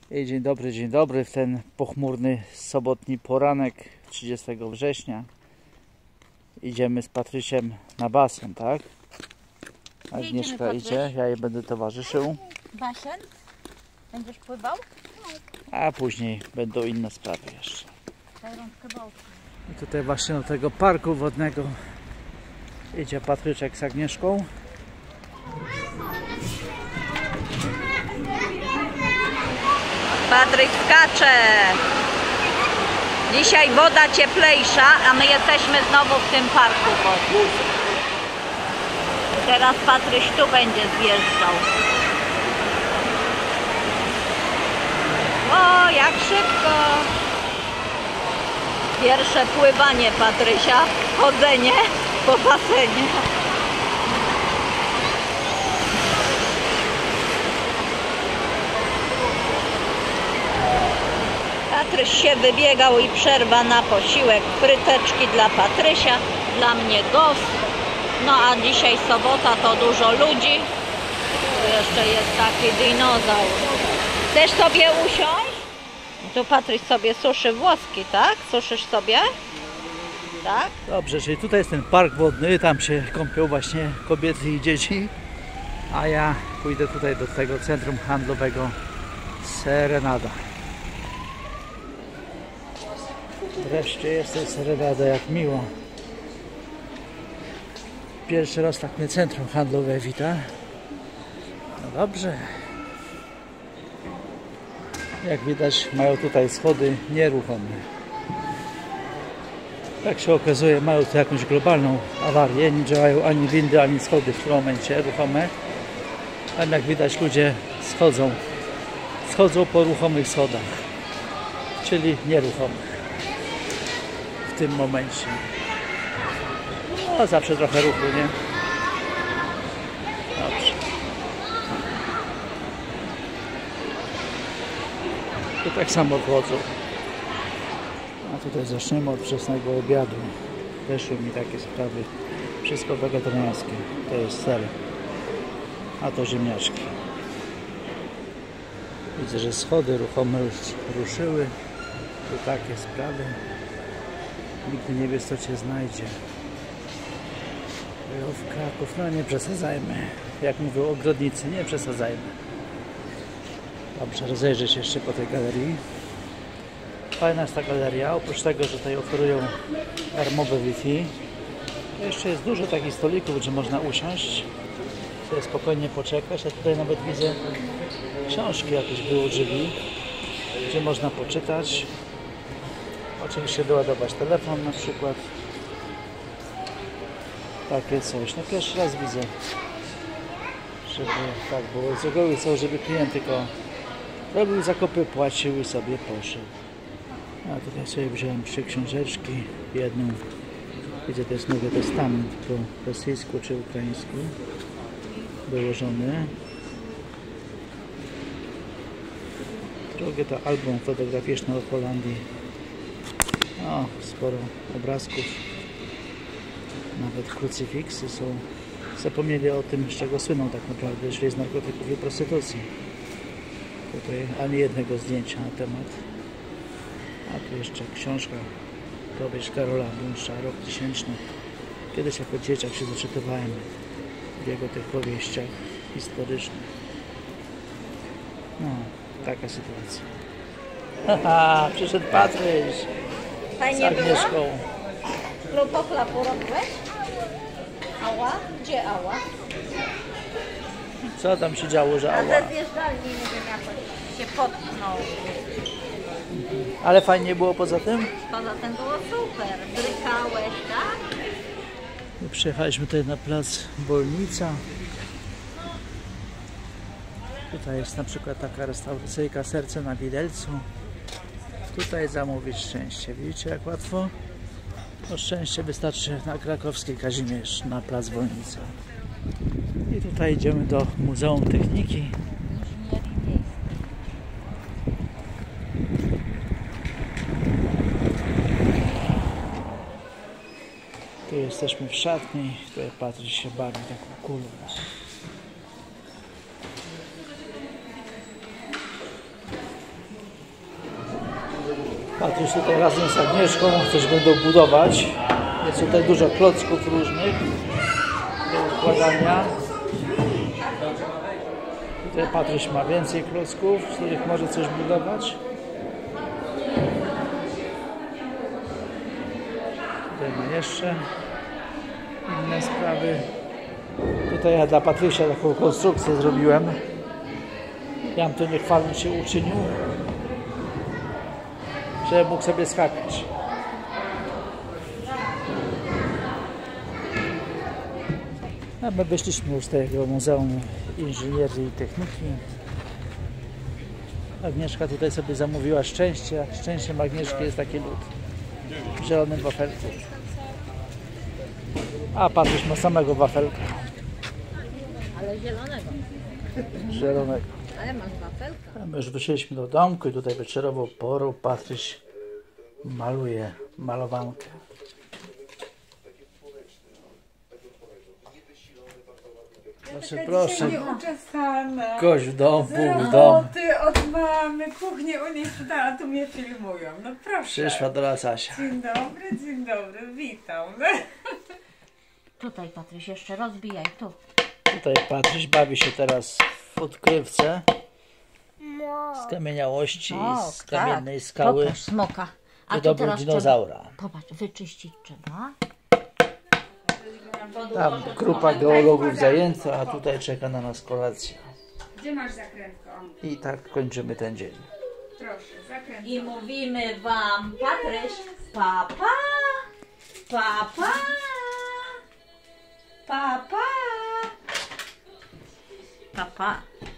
I dzień dobry w ten pochmurny sobotni poranek 30 września. Idziemy z Patrysiem na basen, tak? Agnieszka idzie, ja jej będę towarzyszył. Basen? Będziesz pływał? A później będą inne sprawy jeszcze. I tutaj właśnie do tego parku wodnego idzie Patryczek z Agnieszką. Patryk skacze! Dzisiaj woda cieplejsza, a my jesteśmy znowu w tym parku wodnym. Teraz Patryś tu będzie zjeżdżał. O, jak szybko! Pierwsze pływanie Patrysia, chodzenie po basenie. Patryś się wybiegał i przerwa na posiłek. Fryteczki dla Patrysia, dla mnie gost. No a dzisiaj sobota, to dużo ludzi. Tu jeszcze jest taki dinozaur. Chcesz sobie usiąść? Tu Patryś sobie suszy włoski, tak? Suszysz sobie? Tak? Dobrze, czyli tutaj jest ten park wodny, tam się kąpią właśnie kobiety i dzieci. A ja pójdę tutaj do tego centrum handlowego Serenada. Wreszcie jest tej Serenada, jak miło. Pierwszy raz tak mnie centrum handlowe wita. No dobrze. Jak widać, mają tutaj schody nieruchome. Jak się okazuje, mają tu jakąś globalną awarię. Nie działają ani windy, ani schody w tym momencie ruchome. Tam jak widać, ludzie schodzą po ruchomych schodach, czyli nieruchomych w tym momencie. No zawsze trochę ruchu, nie? Dobrze. Tu tak samo wchodzą. A tutaj zaczniemy od wczesnego obiadu. Weszły mi takie sprawy. Wszystko wegetariańskie. To jest ser. A to ziemniaczki. Widzę, że schody ruchome już ruszyły. Tu takie sprawy. Nigdy nie wiesz, co cię znajdzie. W Kraków, no nie przesadzajmy. Jak mówią ogrodnicy, nie przesadzajmy. Dobrze, rozejrzeć się jeszcze po tej galerii. Fajna jest ta galeria, oprócz tego, że tutaj oferują darmowe Wi-Fi. Jeszcze jest dużo takich stolików, gdzie można usiąść, sobie spokojnie poczekać. Ja tutaj nawet widzę książki jakieś były drzwi, gdzie można poczytać. Oczywiście doładować telefon na przykład. Takie coś. No pierwszy raz widzę, żeby tak było. Z reguły są, żeby klient tylko robił zakupy, płacił i sobie poszedł. A tutaj sobie wziąłem 3 książeczki. Jedną, widzę, to jest Nowy Testament po rosyjsku czy ukraińsku wyłożony. Drugie to album fotograficzny o Holandii. O, sporo obrazków. Nawet krucyfiksy są. Zapomnieli o tym, z czego słyną tak naprawdę, czyli z narkotyków i prostytucji. Tutaj ani jednego zdjęcia na temat. A tu jeszcze książka, powieść Karola Bunsza, rok 1000. Kiedyś jako dzieciak się zaczytywałem w jego tych powieściach historycznych. No, taka sytuacja. Haha, przyszedł Patryś z Agnieszką. Klopokla porobiłeś? Ała? Gdzie ała? Co tam się działo, że A ała? ze zjeżdżalni, nie wiem, jakoś się potknął. Ale fajnie było poza tym? Poza tym było super. Brykałeś, tak? Przyjechaliśmy tutaj na plac Wolnica. Tutaj jest na przykład taka restauracyjka Serce na Widelcu. Tutaj zamówić szczęście. Widzicie, jak łatwo? O szczęście wystarczy na krakowskiej Kazimierz, na plac Wolnica. I tutaj idziemy do Muzeum Techniki. Tu jesteśmy w szatni. Tutaj Patryś się bawi taką kulą. Patryś tutaj razem z Agnieszką coś będą budować. Jest tutaj dużo klocków różnych do układania. Tutaj Patryś ma więcej klocków, z których może coś budować. Tutaj ma jeszcze inne sprawy. Tutaj ja dla Patrysia taką konstrukcję zrobiłem. Ja bym to niechwalnie się uczynił, żeby mógł sobie skakać. A my wyszliśmy już z tego Muzeum Inżynierii i Techniki. Agnieszka tutaj sobie zamówiła szczęście. Szczęściem Agnieszki jest taki lód w zielonym wafelku. A Patryś ma samego wafelka. Ale zielonego. Zielonego. Ale masz wafelka. A my już wyszliśmy do domku i tutaj wieczorową porą Patryś maluje malowankę. Proszę, proszę. Nieuczesana. Gość w domu, Z Bóg w domu. roboty od mamy, kuchnię u niej sprzedała, tu mnie filmują. No proszę. Przyszła do nas Asia. Dzień dobry, witam. Tutaj, Patryś, jeszcze rozbijaj tu. Tutaj Patryś bawi się teraz w odkrywce z kamieniałości, z kamiennej skały. Pokaż smoka. A tu Wydobył teraz dinozaura. trzeba, popatrz, wyczyścić trzeba. Tam grupa geologów zajęta, a tutaj czeka na nas kolacja. Gdzie masz zakrętkę? I tak kończymy ten dzień. Proszę, zakrętkę. I mówimy wam, Patryś, papa, papa, papa, papa.